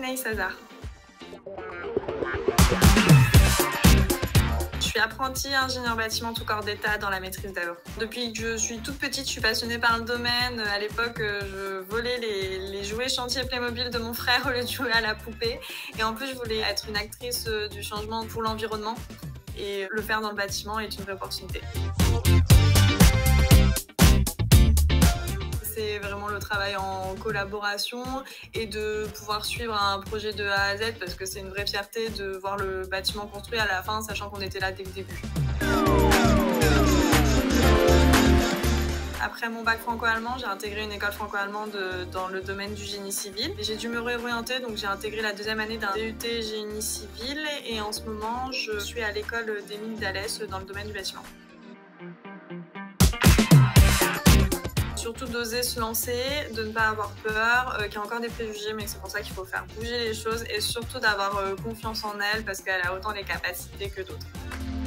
Anaïs Hazard. Je suis apprentie ingénieur bâtiment tout corps d'état dans la maîtrise d'œuvre. Depuis que je suis toute petite, je suis passionnée par le domaine. À l'époque, je volais les jouets chantier Playmobil de mon frère au lieu de jouer à la poupée. Et en plus, je voulais être une actrice du changement pour l'environnement. Et le faire dans le bâtiment est une vraie opportunité. C'est vraiment le travail en collaboration et de pouvoir suivre un projet de A à Z parce que c'est une vraie fierté de voir le bâtiment construit à la fin, sachant qu'on était là dès le début. Après mon bac franco-allemand, j'ai intégré une école franco-allemande dans le domaine du génie civil. J'ai dû me réorienter, donc j'ai intégré la deuxième année d'un DUT génie civil et en ce moment, je suis à l'école des mines d'Alès dans le domaine du bâtiment. Surtout d'oser se lancer, de ne pas avoir peur, qu'il y a encore des préjugés, mais c'est pour ça qu'il faut faire bouger les choses et surtout d'avoir confiance en elle parce qu'elle a autant les capacités que d'autres.